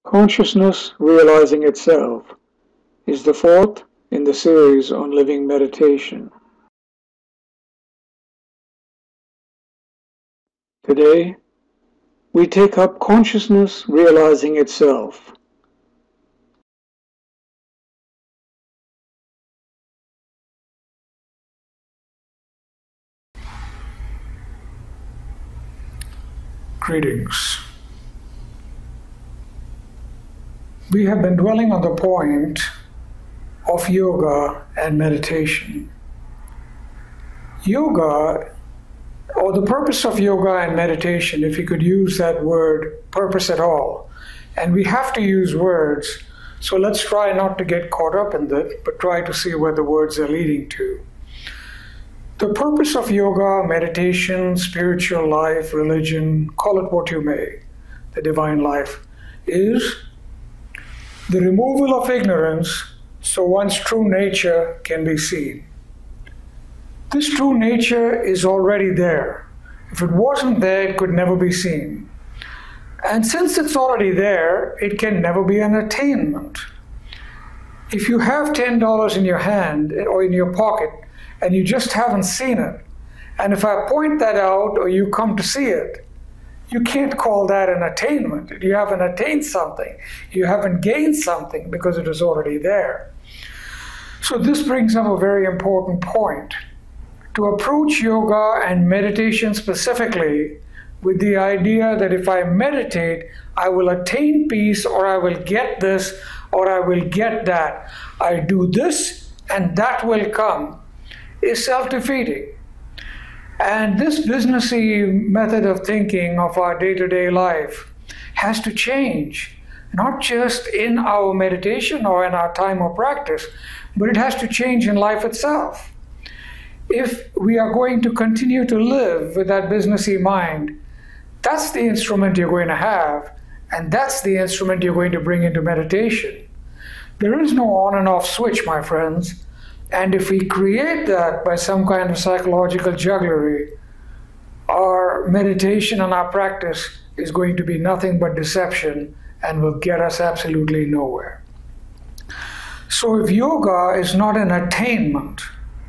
Consciousness realizing itself is the fourth in the series on living meditation. Today, we take up consciousness realizing itself. Greetings. We have been dwelling on the point of yoga and meditation. Yoga, or the purpose of yoga and meditation, if you could use that word purpose at all, and we have to use words, so let's try not to get caught up in that, but try to see where the words are leading to. The purpose of yoga, meditation, spiritual life, religion, call it what you may, the divine life, is the removal of ignorance so one's true nature can be seen. This true nature is already there. If it wasn't there, it could never be seen. And since it's already there, it can never be an attainment. If you have $10 in your hand or in your pocket and you just haven't seen it, and if I point that out or you come to see it, you can't call that an attainment. You haven't attained something. You haven't gained something because it is already there. So this brings up a very important point. To approach yoga and meditation specifically with the idea that if I meditate, I will attain peace, or I will get this, or I will get that. I do this and that will come, is self-defeating. And this businessy method of thinking of our day-to-day life has to change, not just in our meditation or in our time of practice, but it has to change in life itself. If we are going to continue to live with that businessy mind, that's the instrument you're going to have, and that's the instrument you're going to bring into meditation. There is no on and off switch, my friends. And if we create that by some kind of psychological jugglery, our meditation and our practice is going to be nothing but deception and will get us absolutely nowhere. So if yoga is not an attainment,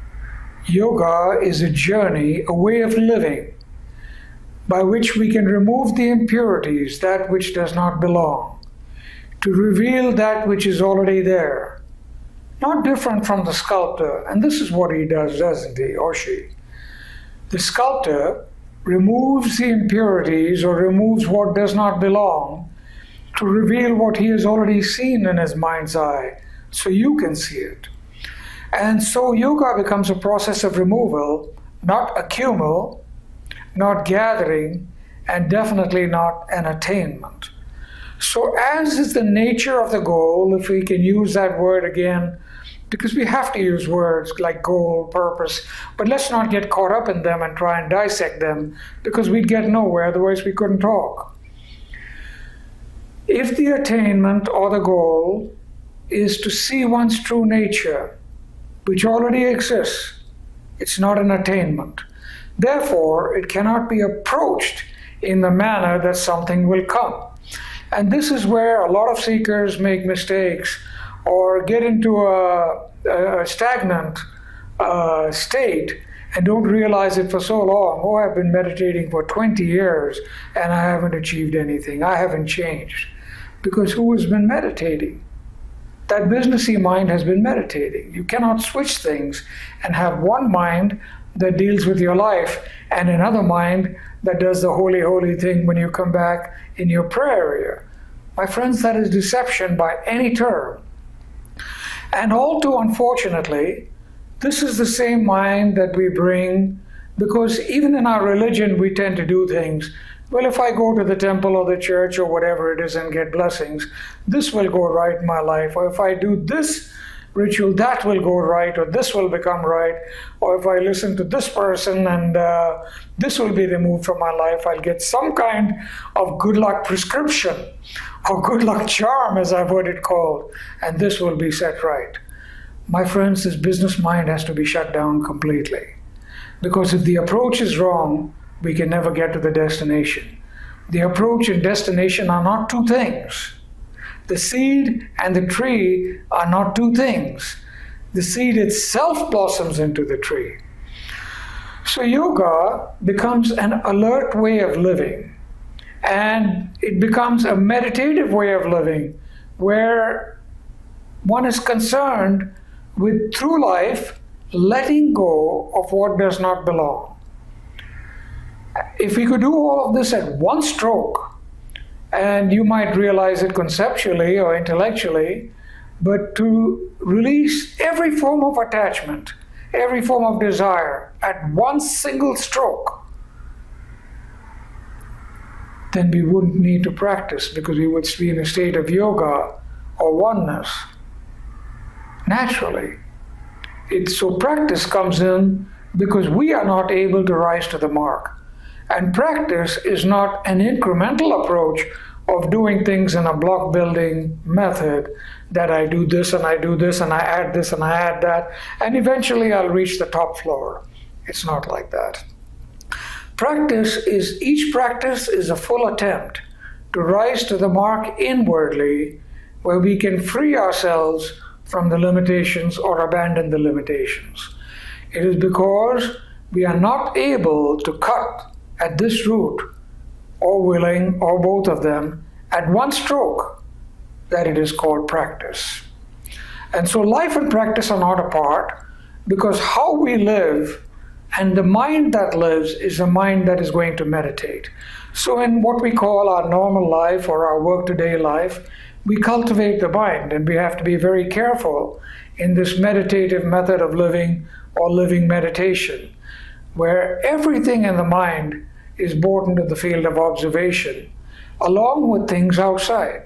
yoga is a journey, a way of living, by which we can remove the impurities, that which does not belong, to reveal that which is already there. Not different from the sculptor, and this is what he does, doesn't he, or she? The sculptor removes the impurities or removes what does not belong to reveal what he has already seen in his mind's eye, so you can see it. And so yoga becomes a process of removal, not accumul, not gathering, and definitely not an attainment. So as is the nature of the goal, if we can use that word again, because we have to use words like goal, purpose, but let's not get caught up in them and try and dissect them, because we'd get nowhere, otherwise we couldn't talk. If the attainment or the goal is to see one's true nature, which already exists, it's not an attainment. Therefore, it cannot be approached in the manner that something will come. And this is where a lot of seekers make mistakes or get into a stagnant state and don't realize it for so long. Oh, I've been meditating for 20 years and I haven't achieved anything. I haven't changed. Because who has been meditating? That businessy mind has been meditating. You cannot switch things and have one mind that deals with your life and another mind that does the holy thing when you come back in your prayer area. My friends, that is deception by any term. And all too unfortunately, this is the same mind that we bring, because even in our religion we tend to do things. Well, if I go to the temple or the church or whatever it is and get blessings, this will go right in my life. Or if I do this ritual, that will go right, or this will become right. Or if I listen to this person and this will be removed from my life, I'll get some kind of good luck prescription or good luck charm, as I've heard it called, and this will be set right. My friends, this business mind has to be shut down completely. Because if the approach is wrong, we can never get to the destination. The approach and destination are not two things. The seed and the tree are not two things. The seed itself blossoms into the tree. So yoga becomes an alert way of living, and it becomes a meditative way of living where one is concerned with, through life, letting go of what does not belong. If we could do all of this at one stroke, and you might realize it conceptually or intellectually, but to release every form of attachment, every form of desire at one single stroke, then we wouldn't need to practice, because we would be in a state of yoga or oneness naturally. So practice comes in because we are not able to rise to the mark. And practice is not an incremental approach of doing things in a block building method, that I do this and I do this and I add this and I add that, and eventually I'll reach the top floor. It's not like that. Each practice is a full attempt to rise to the mark inwardly, where we can free ourselves from the limitations or abandon the limitations. It is because we are not able to cut at this root, or willing, or both of them, at one stroke, that it is called practice. And so life and practice are not apart, because how we live and the mind that lives is a mind that is going to meditate. So in what we call our normal life or our work-to-day life, we cultivate the mind, and we have to be very careful in this meditative method of living, or living meditation, where everything in the mind is brought into the field of observation, along with things outside.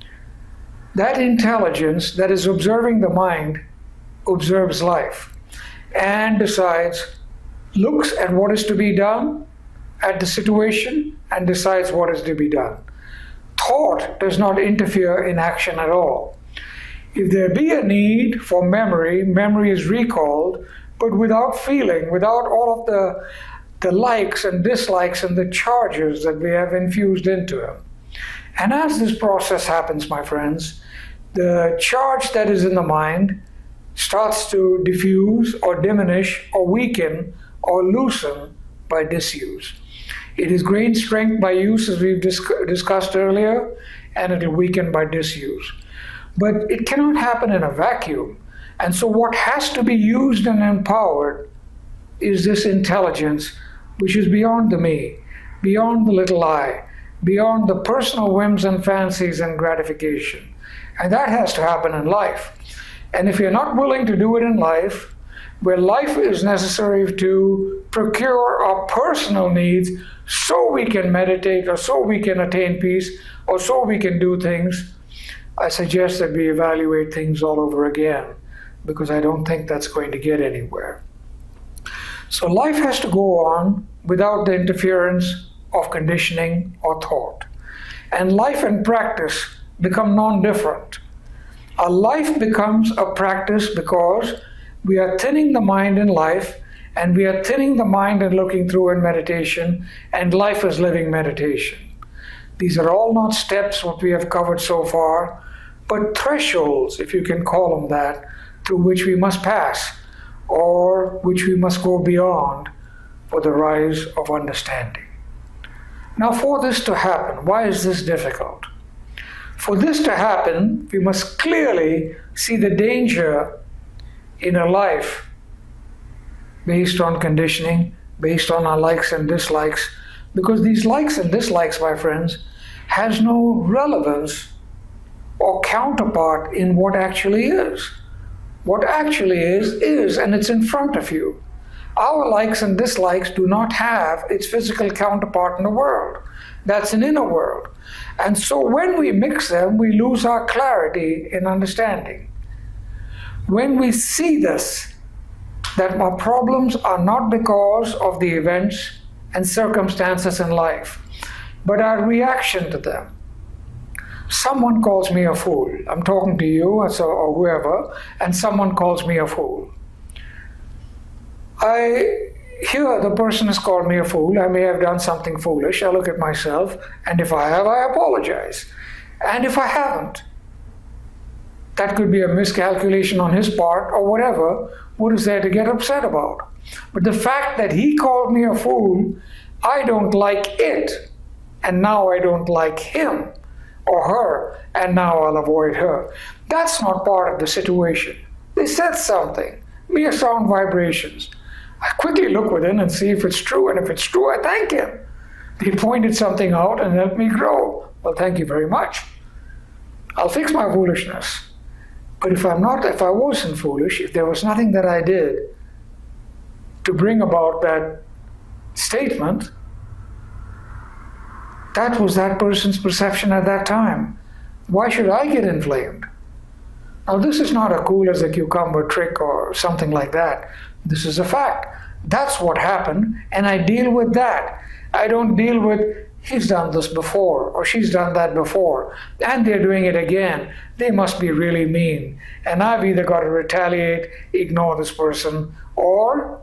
That intelligence that is observing the mind observes life and decides, looks at what is to be done at the situation, and decides what is to be done. Thought does not interfere in action at all. If there be a need for memory, memory is recalled, but without feeling, without all of the likes and dislikes and the charges that we have infused into them. And as this process happens, my friends, the charge that is in the mind starts to diffuse or diminish or weaken or loosen by disuse. It is gained strength by use, as we've discussed earlier, and it will weaken by disuse. But it cannot happen in a vacuum. And so what has to be used and empowered is this intelligence, which is beyond the me, beyond the little I, beyond the personal whims and fancies and gratification. And that has to happen in life. And if you're not willing to do it in life, where life is necessary to procure our personal needs so we can meditate, or so we can attain peace, or so we can do things, I suggest that we evaluate things all over again, because I don't think that's going to get anywhere. So life has to go on without the interference of conditioning or thought. And life and practice become non-different. Our life becomes a practice because we are thinning the mind in life, and we are thinning the mind and looking through in meditation, and life is living meditation. These are all not steps, what we have covered so far, but thresholds, if you can call them that, through which we must pass, or which we must go beyond for the rise of understanding. Now, for this to happen, why is this difficult? For this to happen, we must clearly see the danger in a life based on conditioning, based on our likes and dislikes, because these likes and dislikes, my friends, has no relevance or counterpart in what actually is. What actually is, and it's in front of you. Our likes and dislikes do not have its physical counterpart in the world. That's an inner world. And so when we mix them, we lose our clarity in understanding. When we see this, that our problems are not because of the events and circumstances in life, but our reaction to them. Someone calls me a fool. I'm talking to you or whoever, and someone calls me a fool. I hear the person has called me a fool. I may have done something foolish. I look at myself, and if I have, I apologize. And if I haven't, That could be a miscalculation on his part or whatever. What is there to get upset about? But the fact that he called me a fool, I don't like it. And now I don't like him or her, and now I'll avoid her. That's not part of the situation. They said something, mere sound vibrations. I quickly look within and see if it's true, and if it's true, I thank him. He pointed something out and helped me grow. Well, thank you very much. I'll fix my foolishness. But if I wasn't foolish, if there was nothing that I did to bring about that statement, that was that person's perception at that time. Why should I get inflamed? Now, this is not a cool as a cucumber trick or something like that. This is a fact. That's what happened, and I deal with that. I don't deal with, he's done this before, or she's done that before, and they're doing it again. They must be really mean. And I've either got to retaliate, ignore this person, or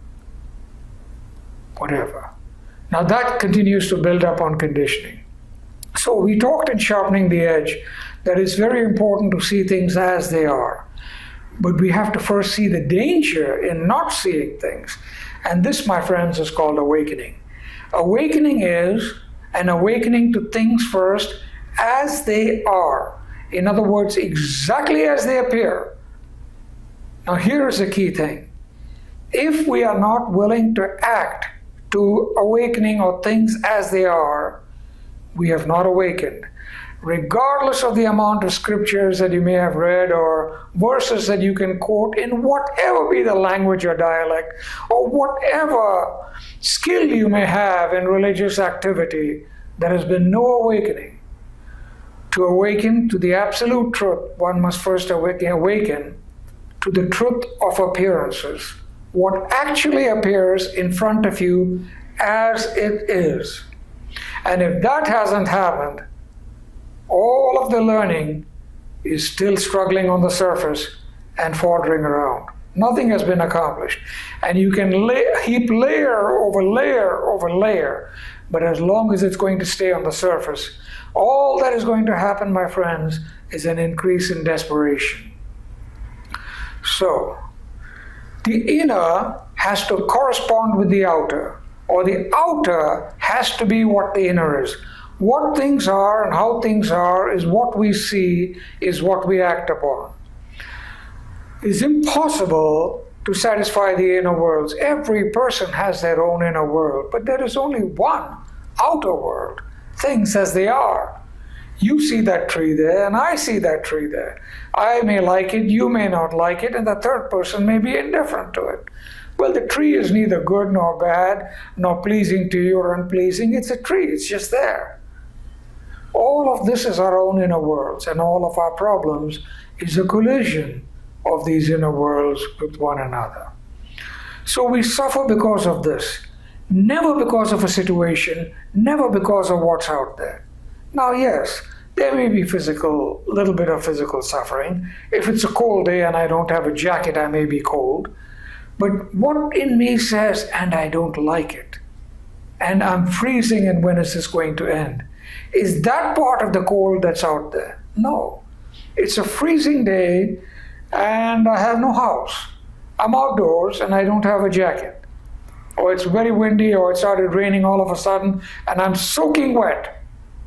whatever. Now that continues to build up on conditioning. So we talked in sharpening the edge that it's very important to see things as they are. But we have to first see the danger in not seeing things. And this, my friends, is called awakening. Awakening is an awakening to things first as they are. In other words, exactly as they appear. Now here's the key thing. If we are not willing to act to awakening or things as they are, we have not awakened. Regardless of the amount of scriptures that you may have read or verses that you can quote in whatever be the language or dialect, or whatever skill you may have in religious activity, there has been no awakening. To awaken to the absolute truth, one must first awaken to the truth of appearances. What actually appears in front of you as it is. And if that hasn't happened, all of the learning is still struggling on the surface and faltering around. Nothing has been accomplished. And you can heap layer over layer over layer, but as long as it's going to stay on the surface, all that is going to happen, my friends, is an increase in desperation. So, the inner has to correspond with the outer, or the outer has to be what the inner is. What things are and how things are is what we see, is what we act upon. It's impossible to satisfy the inner worlds. Every person has their own inner world, but there is only one outer world, things as they are. You see that tree there, and I see that tree there. I may like it, you may not like it, and the third person may be indifferent to it. Well, the tree is neither good nor bad, nor pleasing to you or unpleasing. It's a tree, it's just there. All of this is our own inner worlds, and all of our problems is a collision of these inner worlds with one another. So we suffer because of this, never because of a situation, never because of what's out there. Now, yes, there may be little bit of physical suffering. If it's a cold day and I don't have a jacket, I may be cold. But what in me says, and I don't like it, and I'm freezing, and when is this going to end? Is that part of the cold that's out there? No. It's a freezing day, and I have no house. I'm outdoors, and I don't have a jacket. Or it's very windy, or it started raining all of a sudden, and I'm soaking wet.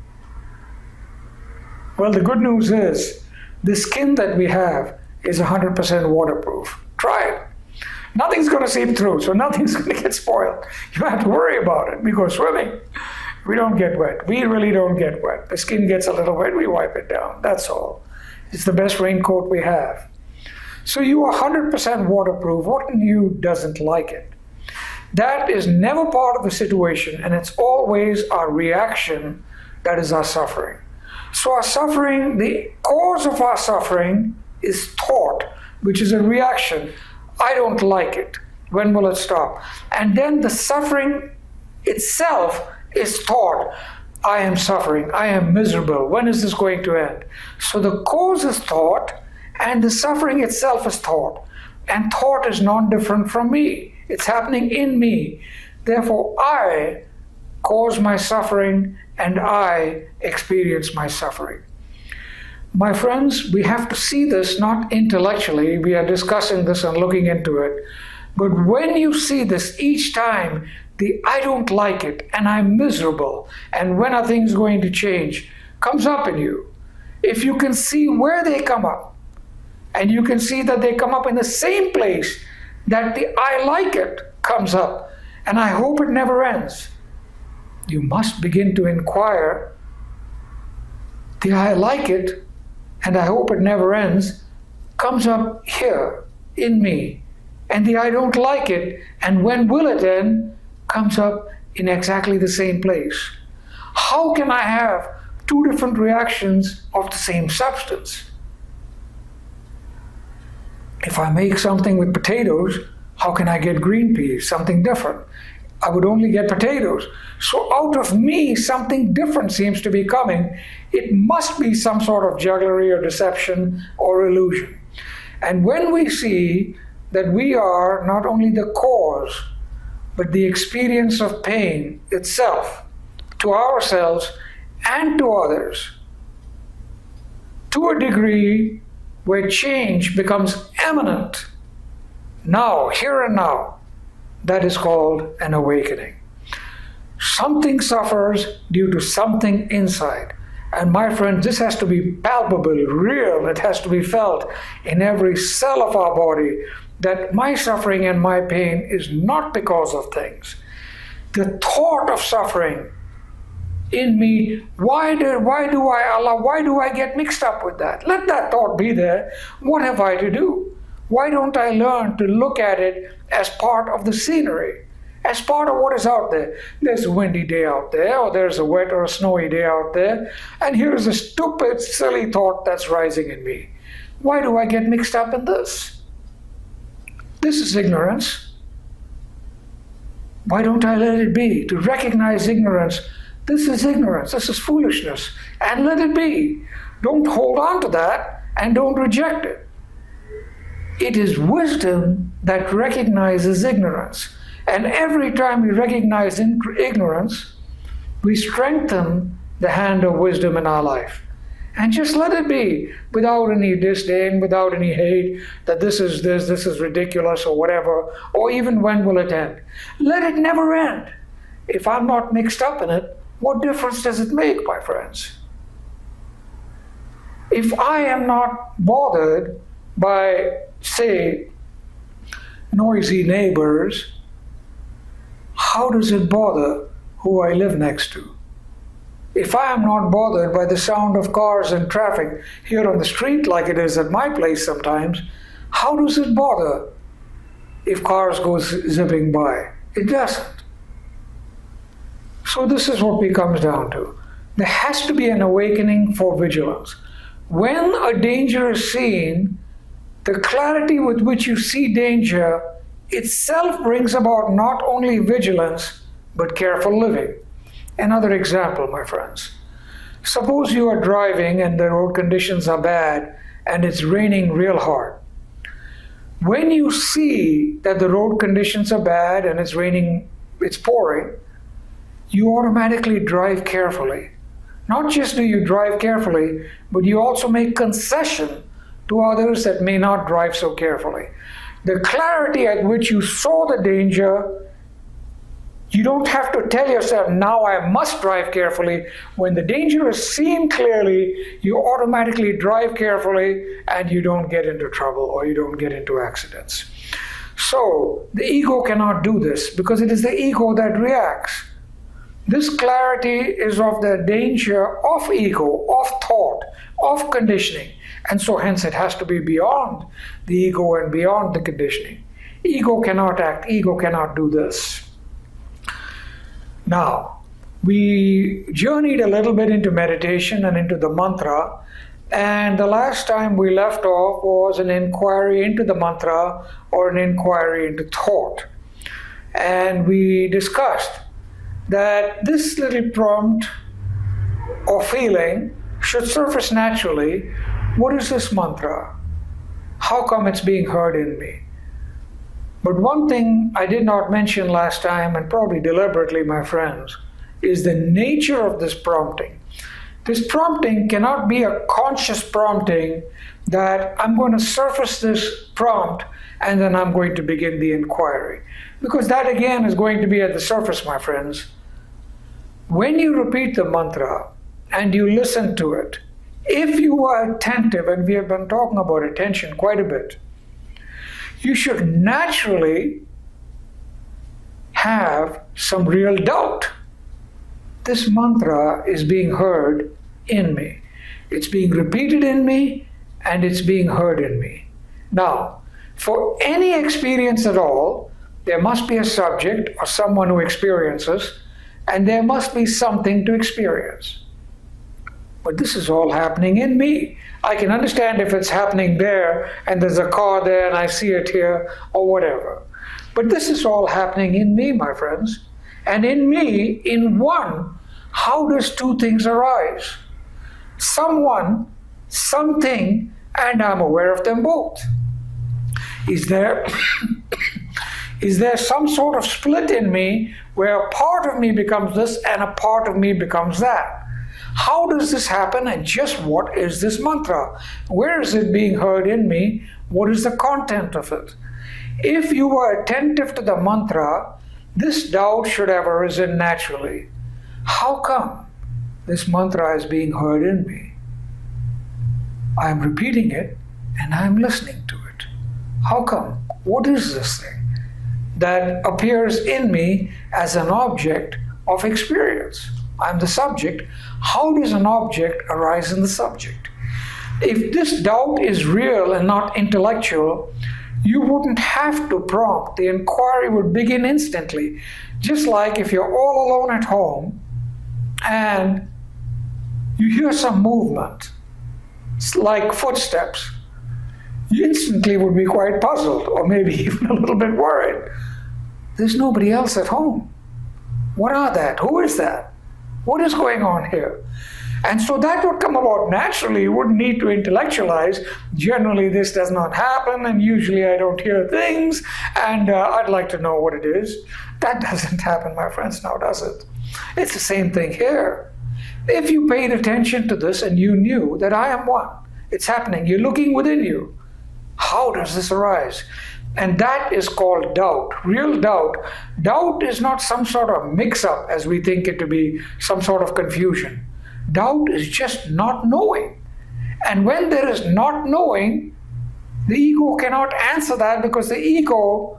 Well, the good news is, the skin that we have is 100% waterproof. Try it. Nothing's going to seep through, so nothing's going to get spoiled. You don't have to worry about it. We go swimming. We don't get wet. We really don't get wet. The skin gets a little wet, we wipe it down. That's all. It's the best raincoat we have. So you are 100% waterproof. What in you doesn't like it? That is never part of the situation, and it's always our reaction that is our suffering. So our suffering, the cause of our suffering is thought, which is a reaction. I don't like it. When will it stop? And then the suffering itself is thought. I am suffering. I am miserable. When is this going to end? So the cause is thought, and the suffering itself is thought. And thought is non-different from me. It's happening in me. Therefore, I cause my suffering, and I experience my suffering. My friends, we have to see this not intellectually. We are discussing this and looking into it. But when you see this each time, the I don't like it and I'm miserable and when are things going to change comes up in you. If you can see where they come up, and you can see that they come up in the same place that the I like it comes up, and I hope it never ends, you must begin to inquire, the I like it and I hope it never ends comes up here in me, and the I don't like it and when will it end comes up in exactly the same place. How can I have two different reactions of the same substance? If I make something with potatoes, how can I get green peas, something different? I would only get potatoes. So out of me, something different seems to be coming. It must be some sort of jugglery or deception or illusion. And when we see that we are not only the cause, but the experience of pain itself, to ourselves and to others, to a degree where change becomes imminent, now, here and now, that is called an awakening. Something suffers due to something inside. And my friends, this has to be palpable, real. It has to be felt in every cell of our body that my suffering and my pain is not because of things. The thought of suffering in me, why do I get mixed up with that? Let that thought be there. What have I to do? Why don't I learn to look at it as part of the scenery, as part of what is out there? There's a windy day out there, or there's a wet or a snowy day out there, and here's a stupid, silly thought that's rising in me. Why do I get mixed up in this? This is ignorance. Why don't I let it be? To recognize ignorance. This is ignorance. This is foolishness. And let it be. Don't hold on to that and don't reject it. It is wisdom that recognizes ignorance. And every time we recognize ignorance, we strengthen the hand of wisdom in our life. And just let it be, without any disdain, without any hate, that this is ridiculous or whatever, or even when will it end. Let it never end. If I'm not mixed up in it, what difference does it make, my friends? If I am not bothered by, say, noisy neighbors, how does it bother who I live next to? If I am not bothered by the sound of cars and traffic here on the street like it is at my place sometimes, how does it bother if cars go zipping by? It doesn't. So this is what it comes down to. There has to be an awakening for vigilance. When a danger is seen, the clarity with which you see danger itself brings about not only vigilance, but careful living. Another example, my friends. Suppose you are driving and the road conditions are bad and it's raining real hard. When you see that the road conditions are bad and it's raining, it's pouring, you automatically drive carefully. Not just do you drive carefully, but you also make concession to others that may not drive so carefully. The clarity at which you saw the danger, you don't have to tell yourself, now I must drive carefully. When the danger is seen clearly, you automatically drive carefully and you don't get into trouble or you don't get into accidents. So the ego cannot do this because it is the ego that reacts. This clarity is of the danger of ego, of thought, of conditioning. And so hence it has to be beyond the ego and beyond the conditioning. Ego cannot act, ego cannot do this. Now, we journeyed a little bit into meditation and into the mantra, and the last time we left off was an inquiry into the mantra or an inquiry into thought. And we discussed that this little prompt or feeling should surface naturally. What is this mantra? How come it's being heard in me? But one thing I did not mention last time, and probably deliberately, my friends, is the nature of this prompting. This prompting cannot be a conscious prompting that I'm going to surface this prompt and then I'm going to begin the inquiry. Because that again is going to be at the surface, my friends. When you repeat the mantra and you listen to it, if you are attentive, and we have been talking about attention quite a bit, you should naturally have some real doubt. This mantra is being heard in me. It's being repeated in me, and it's being heard in me. Now, for any experience at all, there must be a subject or someone who experiences, and there must be something to experience. But this is all happening in me. I can understand if it's happening there, and there's a car there, and I see it here, or whatever. But this is all happening in me, my friends. And in me, in one, how does two things arise? Someone, something, and I'm aware of them both. Is there some sort of split in me where a part of me becomes this and a part of me becomes that? How does this happen, and just what is this mantra? Where is it being heard in me? What is the content of it? If you are attentive to the mantra, this doubt should have arisen naturally. How come this mantra is being heard in me? I am repeating it and I am listening to it. How come? What is this thing that appears in me as an object of experience? I'm the subject. How does an object arise in the subject? If this doubt is real and not intellectual, you wouldn't have to prompt. The inquiry would begin instantly. Just like if you're all alone at home and you hear some movement, it's like footsteps, you instantly would be quite puzzled, or maybe even a little bit worried. There's nobody else at home. What are that? Who is that? What is going on here? And so that would come about naturally. You wouldn't need to intellectualize. Generally, this does not happen, and usually I don't hear things, and I'd like to know what it is. That doesn't happen, my friends, now does it? It's the same thing here. If you paid attention to this and you knew that I am one, it's happening, you're looking within you. How does this arise? And that is called doubt, real doubt. Doubt is not some sort of mix-up as we think it to be, some sort of confusion. Doubt is just not knowing. And when there is not knowing, the ego cannot answer that, because the ego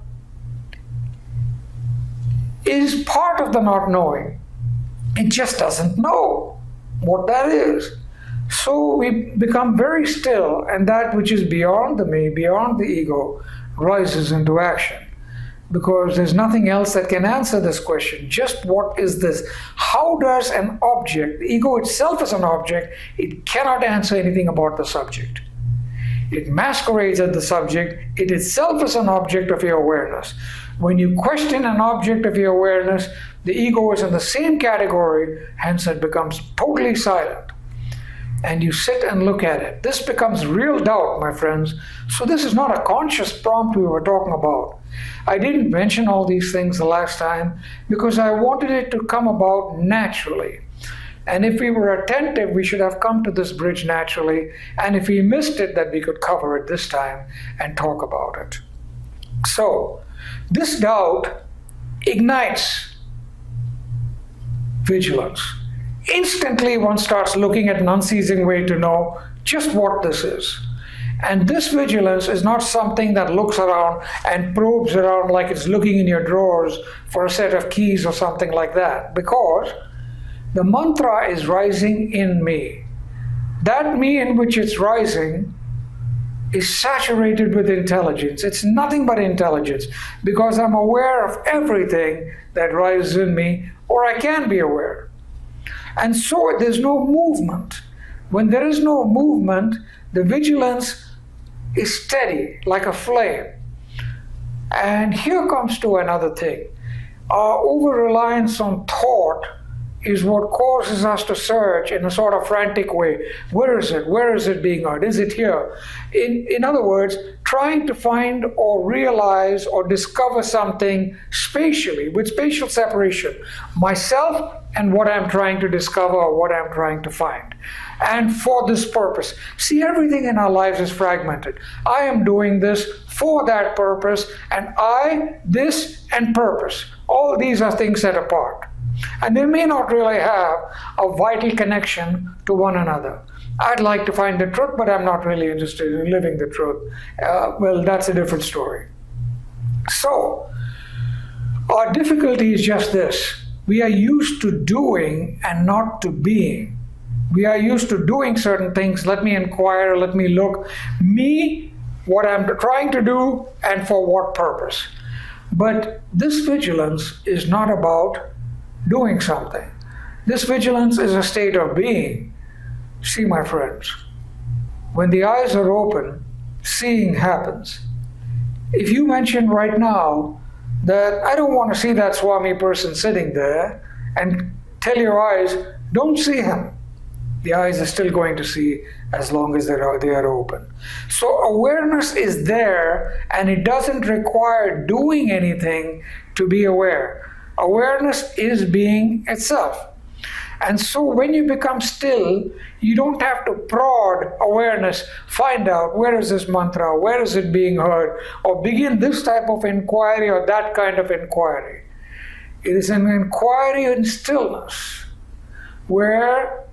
is part of the not knowing. It just doesn't know what that is. So we become very still, and that which is beyond the me, beyond the ego, rises into action. Because there's nothing else that can answer this question. Just what is this? How does an object, the ego itself is an object, it cannot answer anything about the subject. It masquerades as the subject. It itself is an object of your awareness. When you question an object of your awareness, the ego is in the same category, hence it becomes totally silent. And you sit and look at it. This becomes real doubt, my friends. So this is not a conscious prompt we were talking about. I didn't mention all these things the last time because I wanted it to come about naturally. And if we were attentive, we should have come to this bridge naturally. And if we missed it, that we could cover it this time and talk about it. So this doubt ignites vigilance. Instantly, one starts looking at an unceasing way to know just what this is. And this vigilance is not something that looks around and probes around like it's looking in your drawers for a set of keys or something like that, because the mantra is rising in me. That me in which it's rising is saturated with intelligence. It's nothing but intelligence, because I'm aware of everything that rises in me, or I can be aware. And so there's no movement. When there is no movement, the vigilance is steady, like a flame. And here comes to another thing. Our over-reliance on thought is what causes us to search in a sort of frantic way. Where is it? Where is it being heard? Is it here? In other words, trying to find or realize or discover something spatially, with spatial separation. Myself and what I'm trying to discover or what I'm trying to find. And for this purpose. See, everything in our lives is fragmented. I am doing this for that purpose, and I, this, and purpose. All these are things set apart. And they may not really have a vital connection to one another. I'd like to find the truth, but I'm not really interested in living the truth. Well, that's a different story. So, our difficulty is just this. We are used to doing and not to being. We are used to doing certain things. Let me inquire, let me look. Me, what I'm trying to do, and for what purpose. But this vigilance is not about doing something. This vigilance is a state of being. See, my friends, when the eyes are open, seeing happens. If you mention right now that I don't want to see that Swami person sitting there, and tell your eyes, don't see him, the eyes are still going to see as long as they are open. So awareness is there, and it doesn't require doing anything to be aware. Awareness is being itself. And so when you become still, you don't have to prod awareness, find out where is this mantra, where is it being heard, or begin this type of inquiry or that kind of inquiry. It is an inquiry in stillness, where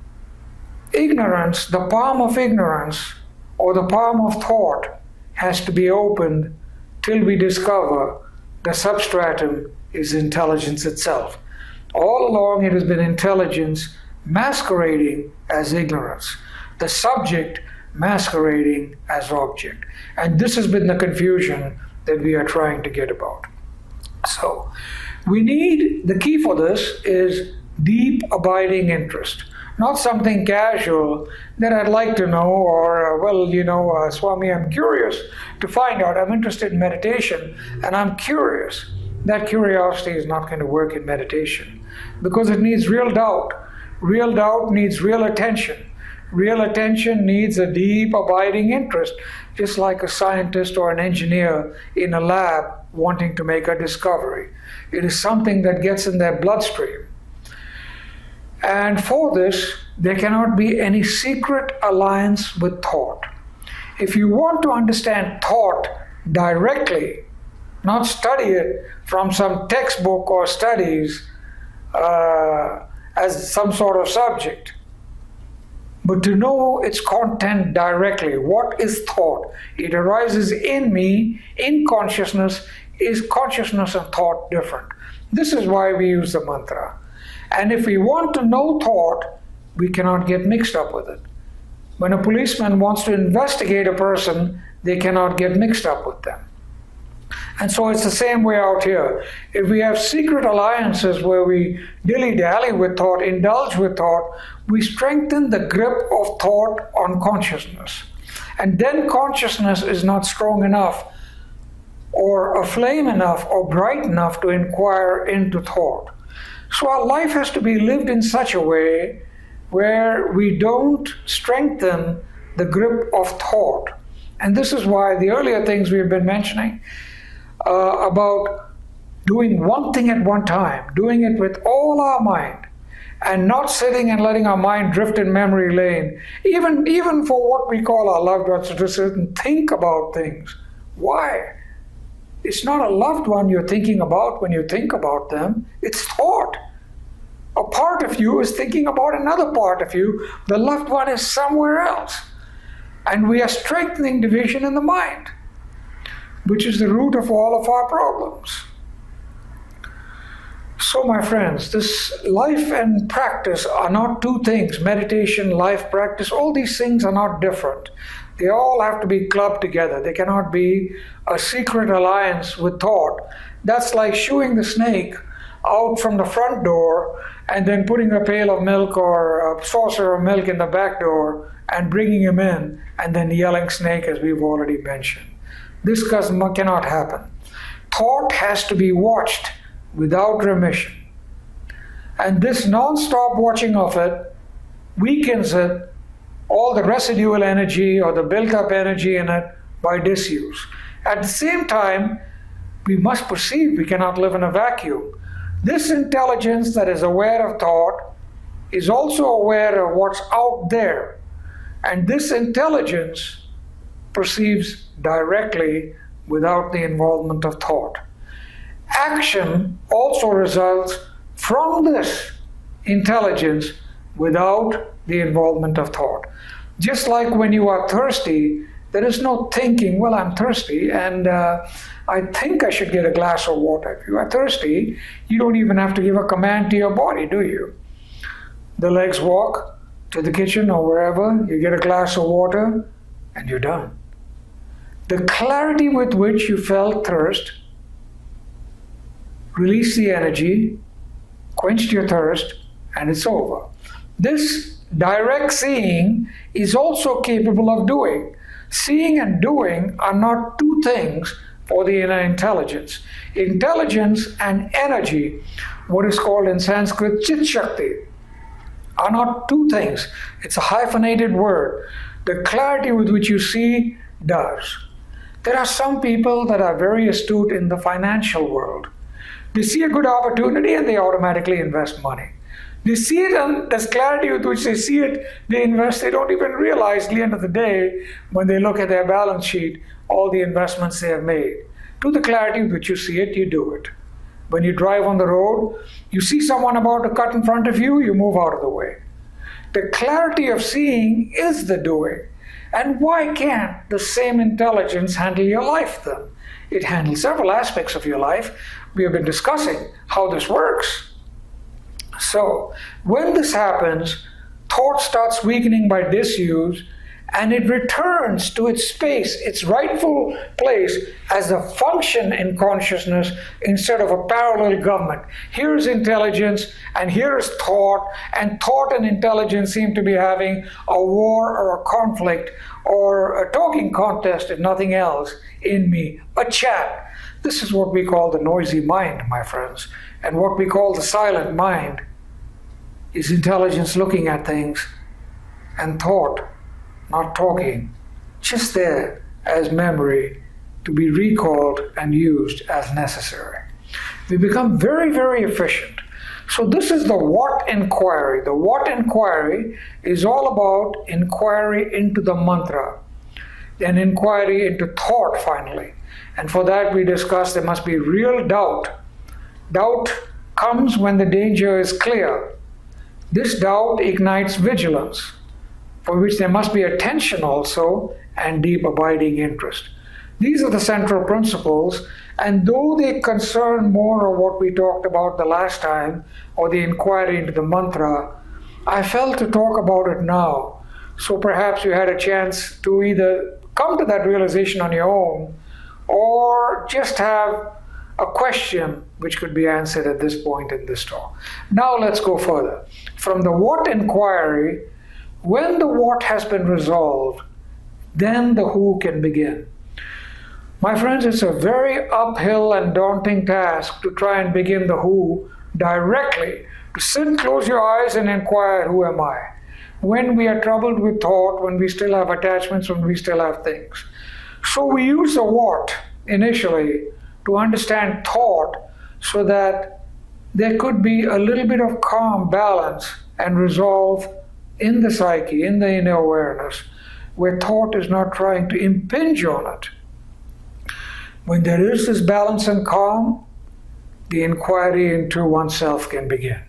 ignorance, the palm of ignorance, or the palm of thought, has to be opened till we discover the substratum is intelligence itself. All along it has been intelligence masquerading as ignorance, the subject masquerading as object. And this has been the confusion that we are trying to get about. So, the key for this is deep abiding interest. Not something casual that I'd like to know, or, Swami, I'm curious to find out. I'm interested in meditation, and I'm curious. That curiosity is not going to work in meditation because it needs real doubt. Real doubt needs real attention. Real attention needs a deep, abiding interest, just like a scientist or an engineer in a lab wanting to make a discovery. It is something that gets in their bloodstream. And for this, there cannot be any secret alliance with thought. If you want to understand thought directly, not study it from some textbook or studies as some sort of subject, but to know its content directly. What is thought? It arises in me, in consciousness. Is consciousness and thought different? This is why we use the mantra. And if we want to know thought, we cannot get mixed up with it. When a policeman wants to investigate a person, they cannot get mixed up with them. And so it's the same way out here. If we have secret alliances where we dilly-dally with thought, indulge with thought, we strengthen the grip of thought on consciousness. And then consciousness is not strong enough or aflame enough or bright enough to inquire into thought. So our life has to be lived in such a way where we don't strengthen the grip of thought. And this is why the earlier things we've been mentioning about doing one thing at one time, doing it with all our mind, and not sitting and letting our mind drift in memory lane, even for what we call our loved ones, to sit and think about things. Why? It's not a loved one you're thinking about when you think about them. It's thought. A part of you is thinking about another part of you. The loved one is somewhere else. And we are strengthening division in the mind, which is the root of all of our problems. So, my friends, this life and practice are not two things. Meditation, life, practice, all these things are not different. They all have to be clubbed together. They cannot be a secret alliance with thought. That's like shooing the snake out from the front door and then putting a pail of milk or a saucer of milk in the back door and bringing him in and then yelling snake, as we've already mentioned. This cannot happen. Thought has to be watched without remission. And this non-stop watching of it weakens it, all the residual energy or the built-up energy in it, by disuse. At the same time, we must perceive we cannot live in a vacuum. This intelligence that is aware of thought is also aware of what's out there. And this intelligence perceives directly without the involvement of thought. Action also results from this intelligence without the involvement of thought. Just like when you are thirsty, there is no thinking, well, I'm thirsty, and I think I should get a glass of water. If you are thirsty, you don't even have to give a command to your body, do you? The legs walk to the kitchen or wherever, you get a glass of water, and you're done. The clarity with which you felt thirst released the energy, quenched your thirst, and it's over. This direct seeing is also capable of doing. Seeing and doing are not two things for the inner intelligence. Intelligence and energy, what is called in Sanskrit Chit Shakti, are not two things. It's a hyphenated word. The clarity with which you see does. There are some people that are very astute in the financial world. They see a good opportunity and they automatically invest money. They see it, and there's clarity with which they see it, they invest. They don't even realize at the end of the day, when they look at their balance sheet, all the investments they have made. To the clarity with which you see it, you do it. When you drive on the road, you see someone about to cut in front of you, you move out of the way. The clarity of seeing is the doing. And why can't the same intelligence handle your life then? It handles several aspects of your life. We have been discussing how this works. So, when this happens, thought starts weakening by disuse, and it returns to its space, its rightful place as a function in consciousness instead of a parallel government. Here is intelligence, and here is thought, and thought and intelligence seem to be having a war or a conflict or a talking contest, if nothing else, in me, a chat. This is what we call the noisy mind, my friends. And what we call the silent mind is intelligence looking at things and thought, not talking, just there as memory to be recalled and used as necessary. We become very, very efficient. So this is the what inquiry. The what inquiry is all about inquiry into the mantra, an inquiry into thought finally. And for that we discussed there must be real doubt. Doubt comes when the danger is clear. This doubt ignites vigilance, for which there must be attention also and deep abiding interest. These are the central principles, and though they concern more of what we talked about the last time, or the inquiry into the mantra, I felt to talk about it now. So perhaps you had a chance to either come to that realization on your own, or just have a question which could be answered at this point in this talk. Now let's go further. From the what inquiry, when the what has been resolved, then the who can begin. My friends, it's a very uphill and daunting task to try and begin the who directly. To sit, close your eyes and inquire, who am I? When we are troubled with thought, when we still have attachments, when we still have things. So we use the what initially to understand thought so that there could be a little bit of calm, balance, and resolve in the psyche, in the inner awareness, where thought is not trying to impinge on it. When there is this balance and calm, the inquiry into oneself can begin.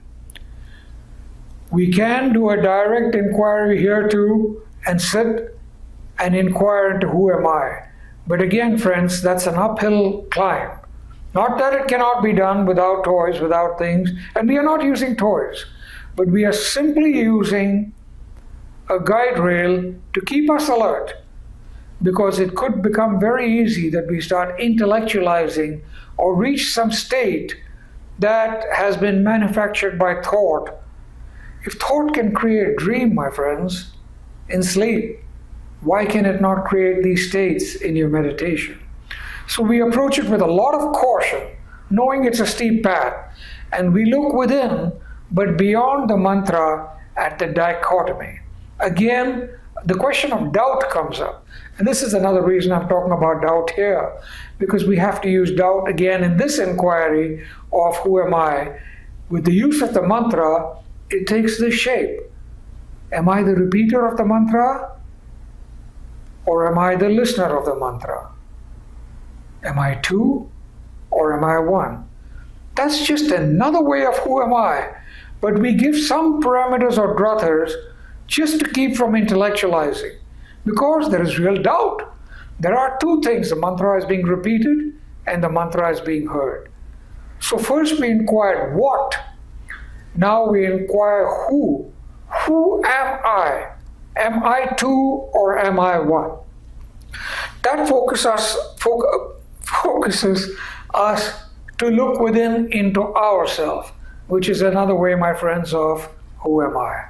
We can do a direct inquiry here too and sit and inquire into who am I. But again, friends, that's an uphill climb. Not that it cannot be done without toys, without things, and we are not using toys, but we are simply using a guide rail to keep us alert, because it could become very easy that we start intellectualizing or reach some state that has been manufactured by thought. If thought can create dream, my friends, in sleep, why can it not create these states in your meditation? So we approach it with a lot of caution, knowing it's a steep path, and we look within, but beyond the mantra at the dichotomy. Again, the question of doubt comes up. And this is another reason I'm talking about doubt here, because we have to use doubt again in this inquiry of who am I. With the use of the mantra, it takes this shape. Am I the repeater of the mantra? Or am I the listener of the mantra? Am I two or am I one? That's just another way of who am I. But we give some parameters or druthers just to keep from intellectualizing, because there is real doubt. There are two things: the mantra is being repeated and the mantra is being heard. So first we inquired what. Now we inquire who. Who am I? Am I two or am I one? That focuses us to look within into ourselves, which is another way, my friends, of who am I.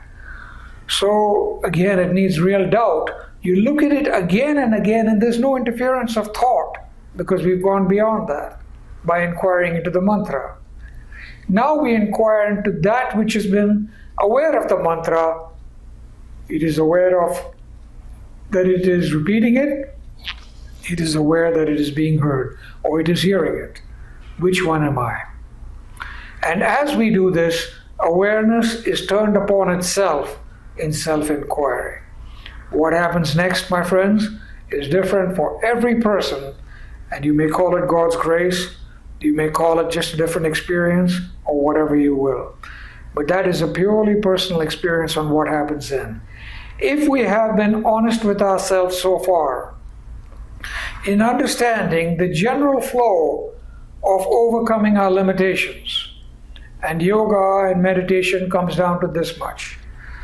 So again, it needs real doubt. You look at it again and again, and there's no interference of thought, because we've gone beyond that by inquiring into the mantra. Now we inquire into that which has been aware of the mantra. It is aware of that it is repeating it. It is aware that it is being heard, or it is hearing it. Which one am I? And as we do this, awareness is turned upon itself in self-inquiry. What happens next, my friends, is different for every person, and you may call it God's grace, you may call it just a different experience, or whatever you will. But that is a purely personal experience on what happens then. If we have been honest with ourselves so far, in understanding the general flow of overcoming our limitations, and yoga and meditation comes down to this much,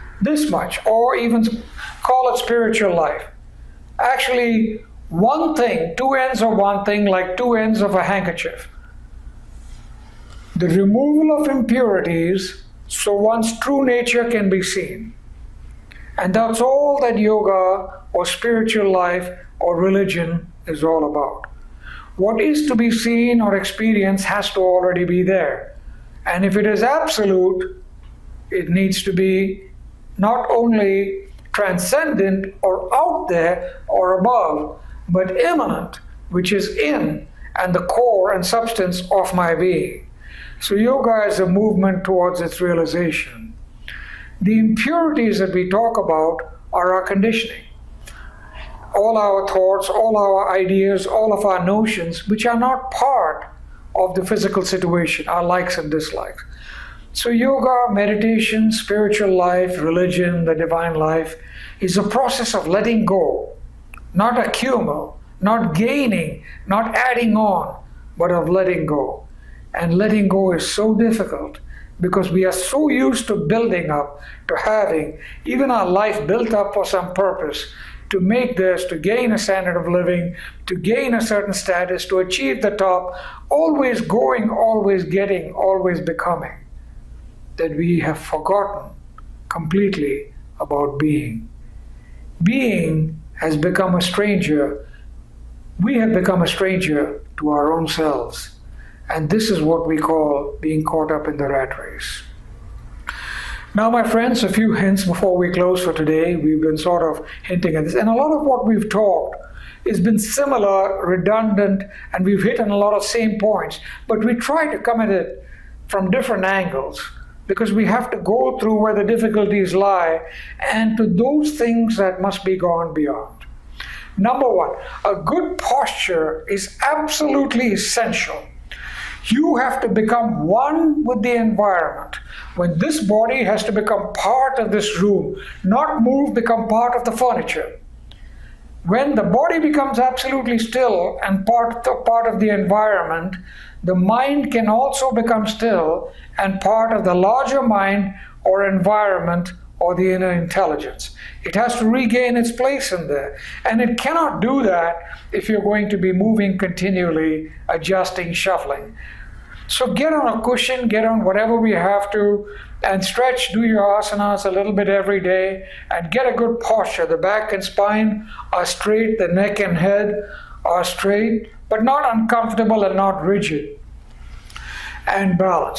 or even call it spiritual life. Actually, one thing, two ends of one thing, like two ends of a handkerchief. The removal of impurities so one's true nature can be seen. And that's all that yoga or spiritual life or religion is all about. What is to be seen or experienced has to already be there. And if it is absolute, it needs to be not only transcendent or out there or above, but immanent, which is in and the core and substance of my being. So yoga is a movement towards its realization. The impurities that we talk about are our conditioning. All our thoughts, all our ideas, all of our notions, which are not part of the physical situation, our likes and dislikes. So yoga, meditation, spiritual life, religion, the divine life, is a process of letting go, not accumul, not gaining, not adding on, but of letting go. And letting go is so difficult because we are so used to building up, to having even our life built up for some purpose, to make this, to gain a standard of living, to gain a certain status, to achieve the top, always going, always getting, always becoming, that we have forgotten completely about being. Being has become a stranger. We have become a stranger to our own selves. And this is what we call being caught up in the rat race. Now, my friends, a few hints before we close for today. We've been sort of hinting at this. And a lot of what we've talked has been similar, redundant, and we've hit on a lot of same points. But we try to come at it from different angles because we have to go through where the difficulties lie and to those things that must be gone beyond. Number one, a good posture is absolutely essential. You have to become one with the environment. When this body has to become part of this room, not move, become part of the furniture. When the body becomes absolutely still and part of the environment, the mind can also become still and part of the larger mind or environment or the inner intelligence. It has to regain its place in there. And it cannot do that if you're going to be moving continually, adjusting, shuffling. So get on a cushion, get on whatever we have to, and stretch, do your asanas a little bit every day, and get a good posture. The back and spine are straight, the neck and head are straight, but not uncomfortable and not rigid. And balance.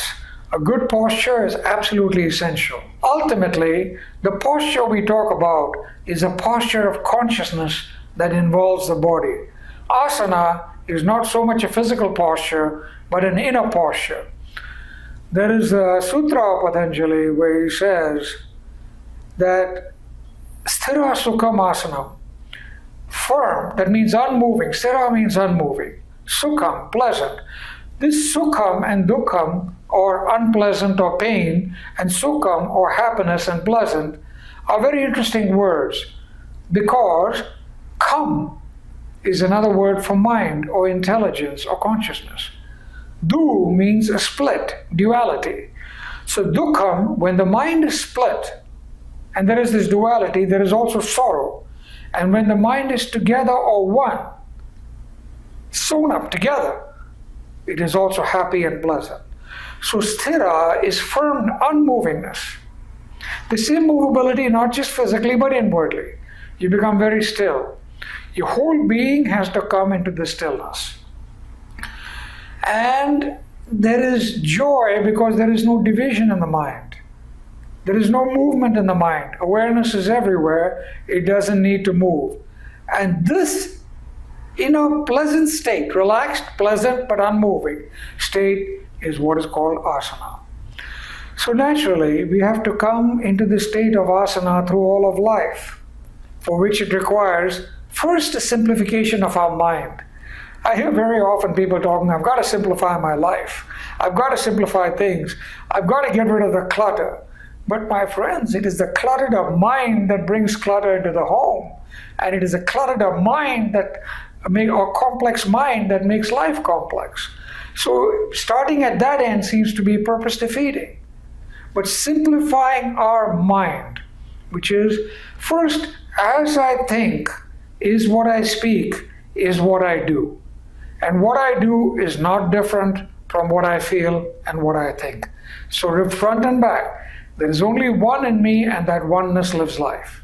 A good posture is absolutely essential. Ultimately, the posture we talk about is a posture of consciousness that involves the body. Asana is not so much a physical posture, but an inner posture. There is a sutra of Patanjali where he says that sthira sukham asanam, firm, that means unmoving. Sthira means unmoving. Sukham, pleasant. This sukham and dukkham, or unpleasant or pain, and sukham, or happiness and pleasant, are very interesting words because kham is another word for mind or intelligence or consciousness. Du means a split, duality. So dukkham, when the mind is split, and there is this duality, there is also sorrow. And when the mind is together or one, sewn up together, it is also happy and pleasant. So sthira is firm unmovingness. This immovability, not just physically but inwardly. You become very still. Your whole being has to come into the stillness. And there is joy because there is no division in the mind. There is no movement in the mind. Awareness is everywhere. It doesn't need to move. And this, in a pleasant state, relaxed, pleasant, but unmoving state, is what is called asana. So naturally, we have to come into the state of asana through all of life, for which it requires first a simplification of our mind. I hear very often people talking, I've got to simplify my life. I've got to simplify things. I've got to get rid of the clutter. But my friends, it is the cluttered up mind that brings clutter into the home. And it is a cluttered up mind or complex mind that makes life complex. So starting at that end seems to be purpose defeating. But simplifying our mind, which is first, as I think, is what I speak, is what I do. And what I do is not different from what I feel and what I think. So front and back, there is only one in me, and that oneness lives life.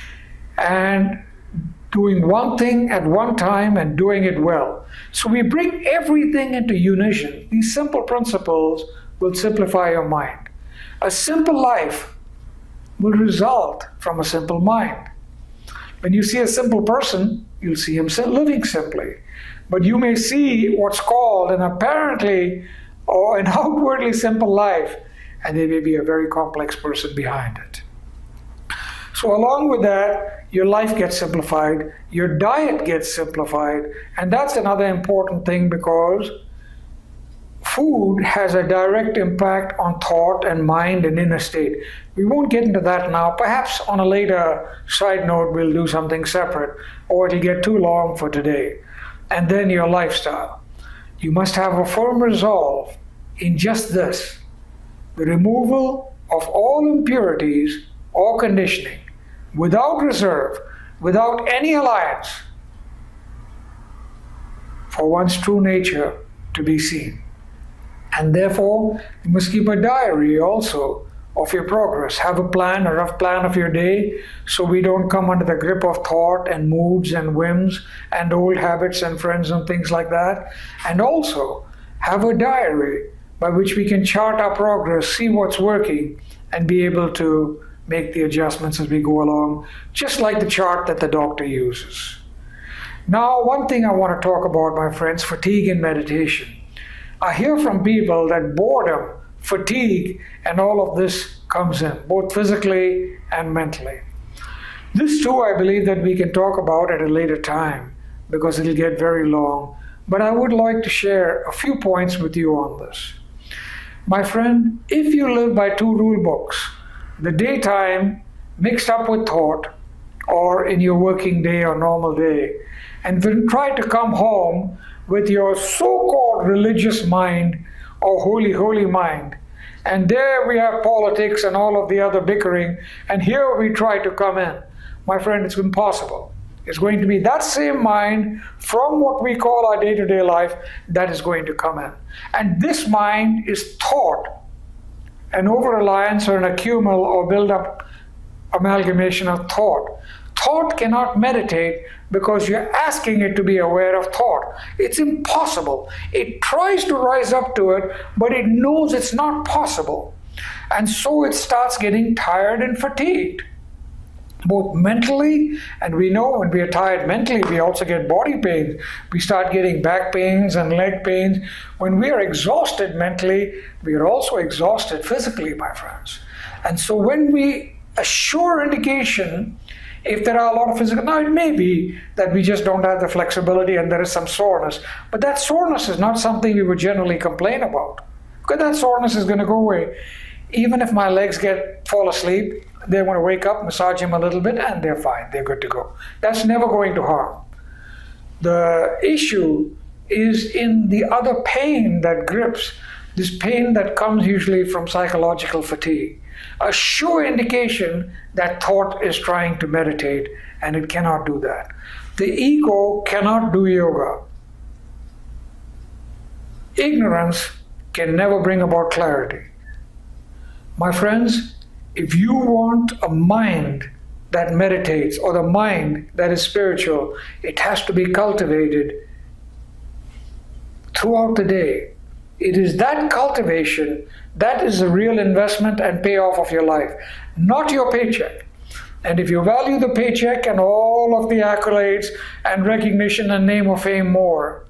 And doing one thing at one time and doing it well. So we bring everything into unison. These simple principles will simplify your mind. A simple life will result from a simple mind. When you see a simple person, you'll see him living simply. But you may see what's called an apparently or an outwardly simple life, and there may be a very complex person behind it. So along with that, your life gets simplified, your diet gets simplified, and that's another important thing because food has a direct impact on thought and mind and inner state. We won't get into that now. Perhaps on a later side note, we'll do something separate, or it'll get too long for today. And then your lifestyle. You must have a firm resolve in just this: the removal of all impurities or conditioning, without reserve, without any alliance, for one's true nature to be seen. And therefore, you must keep a diary also of your progress. Have a plan, a rough plan of your day, so we don't come under the grip of thought and moods and whims and old habits and friends and things like that. And also, have a diary by which we can chart our progress, see what's working, and be able to make the adjustments as we go along, just like the chart that the doctor uses. Now, one thing I want to talk about, my friends, fatigue in meditation. I hear from people that boredom, fatigue, and all of this comes in, both physically and mentally. This too, I believe that we can talk about at a later time because it'll get very long, but I would like to share a few points with you on this. My friend, if you live by two rule books, the daytime mixed up with thought, or in your working day or normal day, and then try to come home with your so-called religious mind or holy mind, and there we have politics and all of the other bickering, and here we try to come in. My friend, it's impossible. It's going to be that same mind from what we call our day-to-day life that is going to come in. And this mind is thought, an over-reliance or an accumul or build-up amalgamation of thought. Thought cannot meditate because you're asking it to be aware of thought. It's impossible. It tries to rise up to it, but it knows it's not possible. And so it starts getting tired and fatigued, both mentally, and we know when we are tired mentally, we also get body pains. We start getting back pains and leg pains. When we are exhausted mentally, we are also exhausted physically, my friends. And so when we, a sure indication, if there are a lot of physical, now it may be that we just don't have the flexibility and there is some soreness, but that soreness is not something we would generally complain about, because that soreness is going to go away. Even if my legs fall asleep, they want to wake up, massage them a little bit, and they're fine, they're good to go. That's never going to harm. The issue is in the other pain that grips, this pain that comes usually from psychological fatigue. A sure indication that thought is trying to meditate, and it cannot do that. The ego cannot do yoga. Ignorance can never bring about clarity. My friends, if you want a mind that meditates or the mind that is spiritual, it has to be cultivated throughout the day. It is that cultivation that is the real investment and payoff of your life, not your paycheck. And if you value the paycheck and all of the accolades and recognition and name or fame more,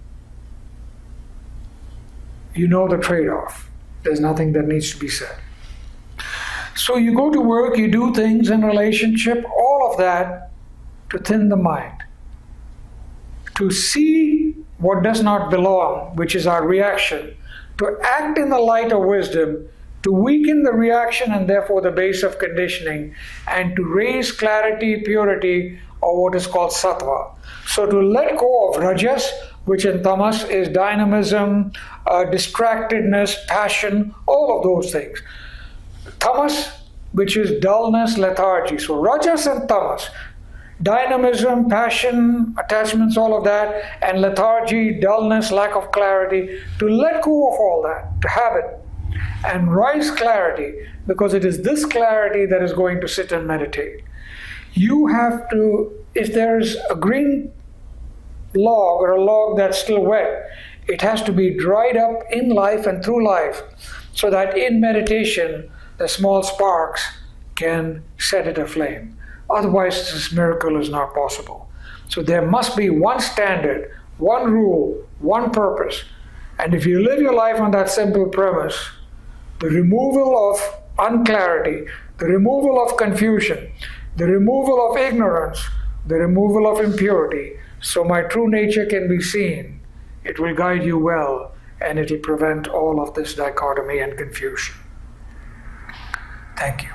you know the trade-off. There's nothing that needs to be said. So you go to work, you do things in relationship, all of that to thin the mind, to see what does not belong, which is our reaction, to act in the light of wisdom, to weaken the reaction and therefore the base of conditioning, and to raise clarity, purity, or what is called sattva. So to let go of rajas, which in tamas is dynamism, distractedness, passion, all of those things. Tamas, which is dullness, lethargy. So rajas and tamas, dynamism, passion, attachments, all of that, and lethargy, dullness, lack of clarity, to let go of all that, to have it, and rise clarity, because it is this clarity that is going to sit and meditate. You have to, if there's a green log or a log that's still wet, it has to be dried up in life and through life, so that in meditation, the small sparks can set it aflame. Otherwise, this miracle is not possible. So there must be one standard, one rule, one purpose. And if you live your life on that simple premise, the removal of unclarity, the removal of confusion, the removal of ignorance, the removal of impurity, so my true nature can be seen, it will guide you well, and it will prevent all of this dichotomy and confusion. Thank you.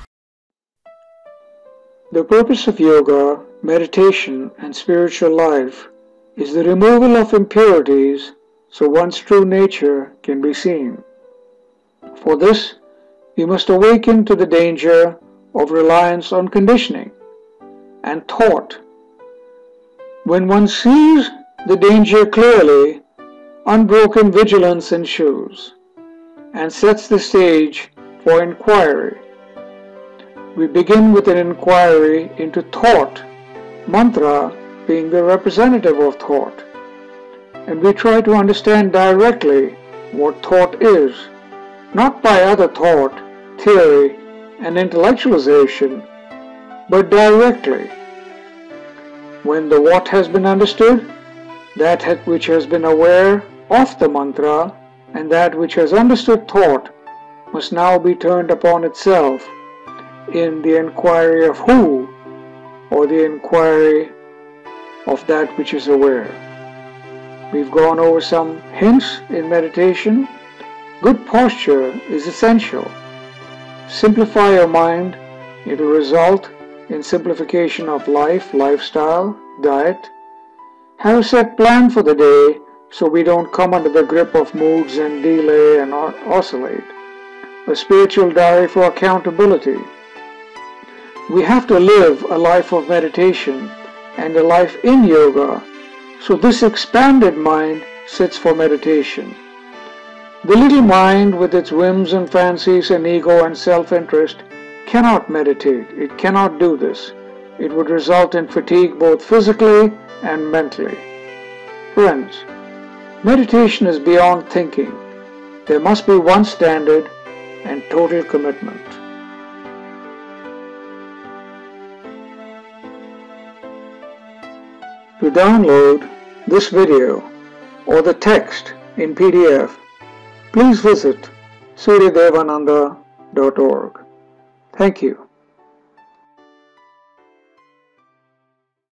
The purpose of yoga, meditation, and spiritual life is the removal of impurities so one's true nature can be seen. For this, we must awaken to the danger of reliance on conditioning and thought. When one sees the danger clearly, unbroken vigilance ensues and sets the stage for inquiry. We begin with an inquiry into thought, mantra being the representative of thought, and we try to understand directly what thought is, not by other thought, theory, and intellectualization, but directly. When the what has been understood, that which has been aware of the mantra, and that which has understood thought must now be turned upon itself in the inquiry of who, or the inquiry of that which is aware. We've gone over some hints in meditation. Good posture is essential. Simplify your mind. It will result in simplification of life, lifestyle, diet. Have a set plan for the day so we don't come under the grip of moods and delay and oscillate. A spiritual diary for accountability. We have to live a life of meditation and a life in yoga, so this expanded mind sits for meditation. The little mind with its whims and fancies and ego and self-interest cannot meditate. It cannot do this. it would result in fatigue both physically and mentally. Friends, meditation is beyond thinking. There must be one standard and total commitment. To download this video or the text in PDF, please visit suryadevananda.org. Thank you.